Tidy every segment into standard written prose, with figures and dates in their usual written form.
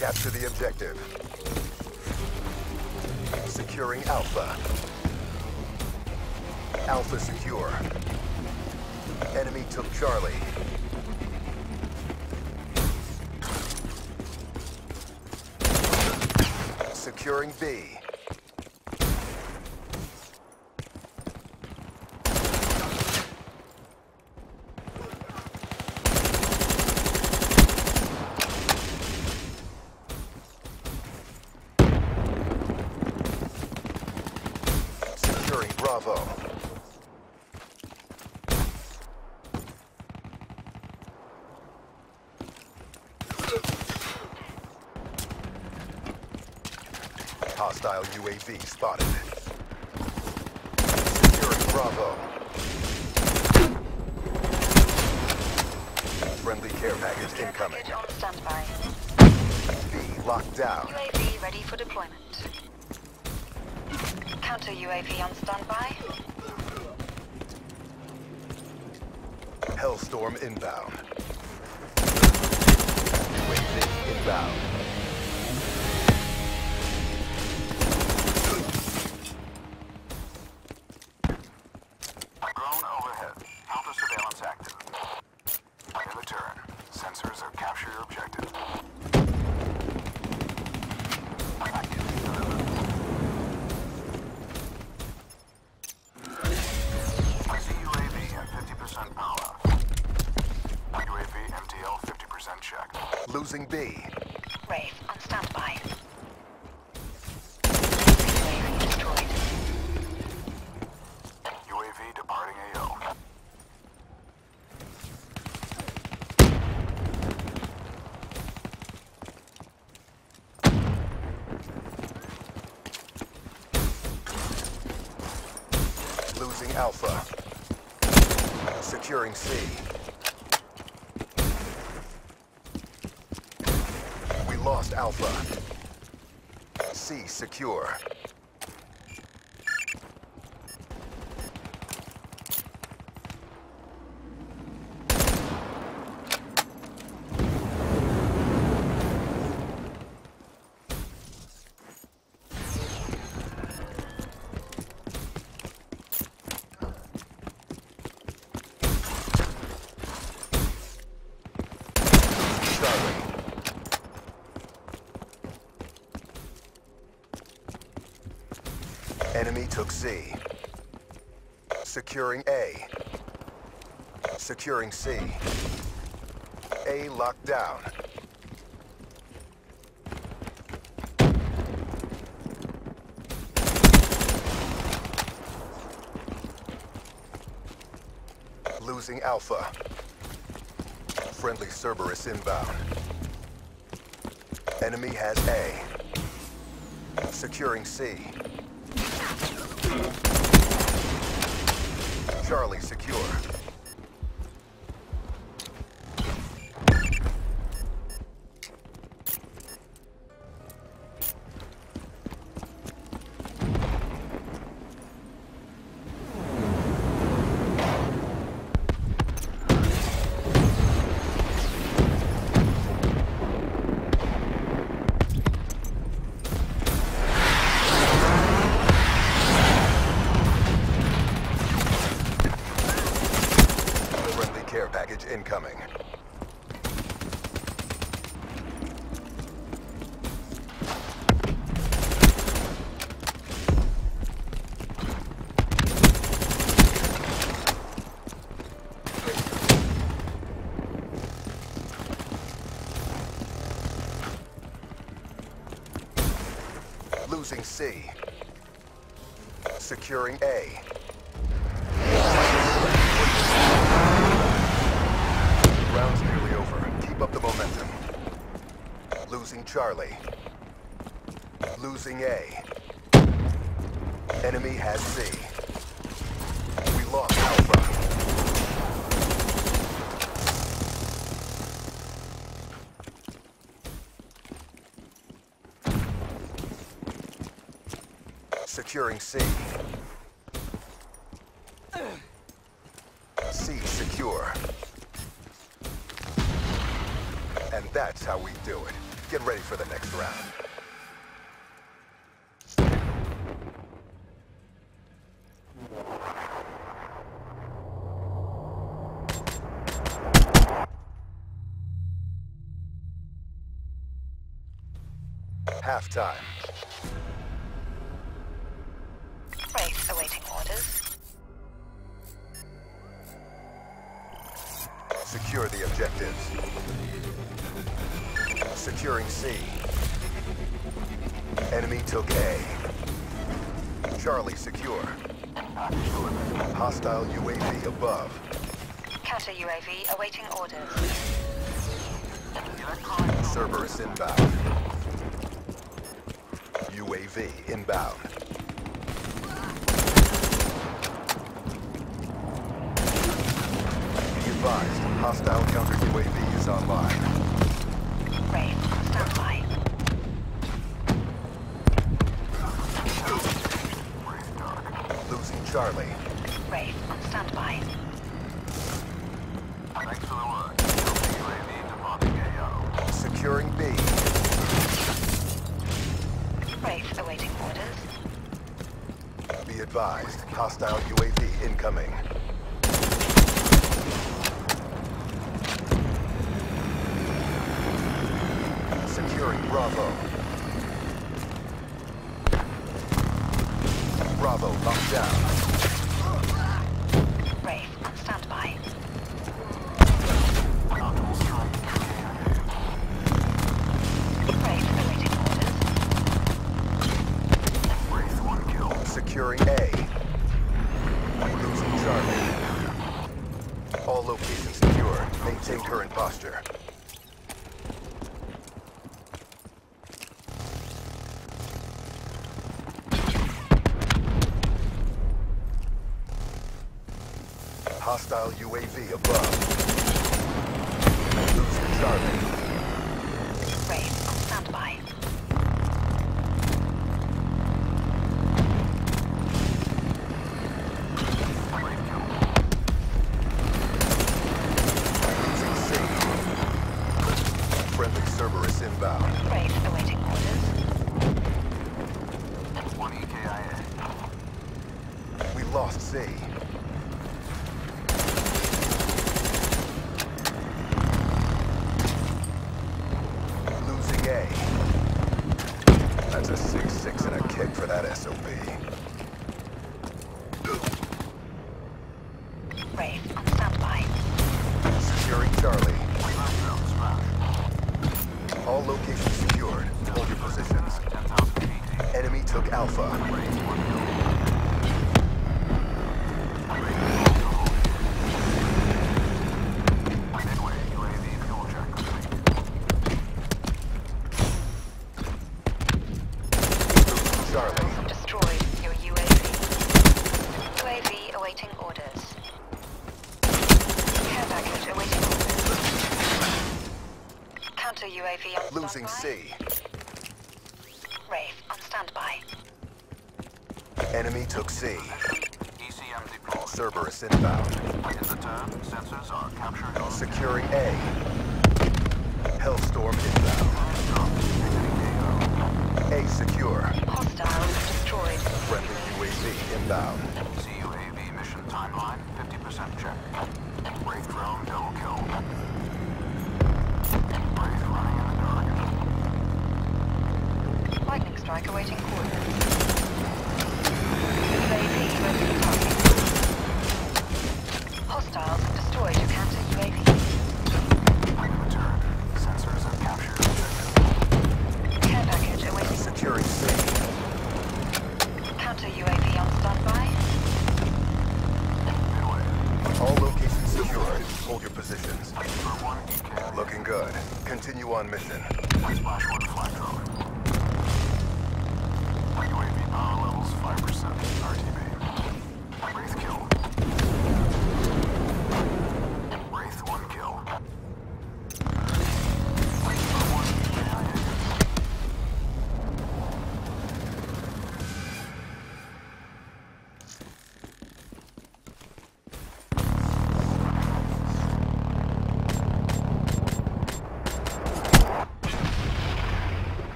Capture the objective. Securing Alpha. Alpha secure. Enemy took Charlie. Securing B. Securing Bravo. Hostile UAV spotted. Securing Bravo. Friendly care package incoming. Package on standby. B locked down. UAV ready for deployment. Counter UAV on standby. Hellstorm inbound. UAV inbound. Drone overhead. Alpha surveillance active. In return, sensors are capture your objective. I see UAV at 50% power. UAV MTL 50% check. Losing B. Wraith on standby. UAV destroyed. UAV departing AO. Losing Alpha. Securing C. We lost Alpha. C secure. Charlie. Enemy took C. Securing A. Securing C. A locked down. Losing Alpha. Friendly Cerberus inbound. Enemy has A. Securing C. Charlie secure. Friendly care package incoming. Losing C. Securing A. Round's nearly over. Keep up the momentum. Losing Charlie. Losing A. Enemy has C. We lost Alpha. Securing C. C secure. And that's how we do it. Get ready for the next round. Halftime. Wraith awaiting orders. Secure the objectives. Securing C. Enemy took A. Charlie secure. Hostile UAV above. Counter UAV awaiting orders. Cerberus inbound. UAV inbound. Be advised, hostile counter UAV is online. Wraith on standby. Losing Charlie. Wraith on standby. Thanks for the work. UAV departing AO. Securing B. Wraith awaiting orders. Be advised, hostile UAV incoming. Securing Bravo. Bravo locked down. Wraith on standby. Optimal strike. Wraith awaiting orders. Wraith 1 kill. Securing A. Losing Charlie. All locations secure. Maintain current posture. Hostile UAV above. Losing Charlie. Wraith on standby. Losing C. Friendly Cerberus inbound. Wraith awaiting orders. 1 EKIA. We lost C. Losing A. That's a 6-6 and a kick for that SOB. Wraith on standby. Securing Charlie. Smash. Smash. All locations secured. Hold your positions. 10,000 feet. Enemy took Alpha. Wraith 1 kill. Midway, UAV fuel check complete. Losing Charlie. Destroyed your UAV. UAV awaiting orders. Care package awaiting orders. Counter UAV on Losing standby. C. Wraith on standby. Enemy took C. ECM deployed. Cerberus inbound. In the turn, sensors are capturing all Securing A. Hellstorm inbound. A secure. Hostiles destroyed. Friendly UAV inbound. CUAV mission timeline, 50% check. Wraith drone double kill. Wraith running in the dark. Lightning strike awaiting orders. UAV ready for target. Hostiles have destroyed your counter UAV. In the turn, sensors have captured objective. Care package awaiting Securing C. counter UAV on standby. Midway. All locations secured. Hold your positions. For 1 EK. Looking good. Continue on mission. Splash 1 flag drone. UAV power levels 5%. RTB. Wraith kill. Wraith 1 kill. Wraith for 1 EKIA.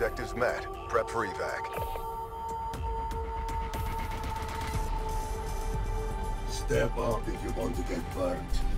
objectives met. Prep for evac. Step up if you want to get burnt.